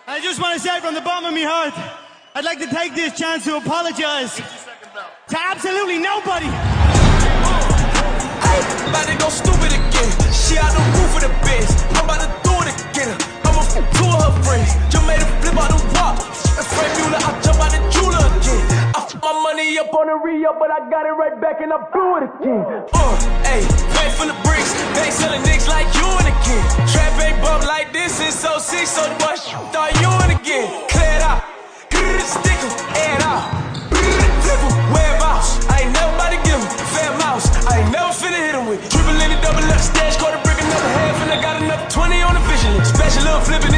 I just want to say from the bottom of my heart, I'd like to take this chance to apologize to absolutely nobody. Ay, about to go stupid again. She out the roof of the biz. I'm about to do it again. I'm a two of her friends. Just made a flip out the walk. That's Frank Mueller, I jump out the jeweler again. I put my money up on the re-up, but I got it right back and I blew it again. Ayy, bag full of bricks. They selling niggas like you and again. Trap ain't bump like this, it's so sick, so the boy thought you and again. Clear it out. Stick 'em, air it out. Flip 'em, web house. I ain't never about to give 'em fair mouse. I ain't never finna hit 'em with triple in it, double up, stash, quarter brick, another half, and I got enough 20 on the vision. Special little flipping.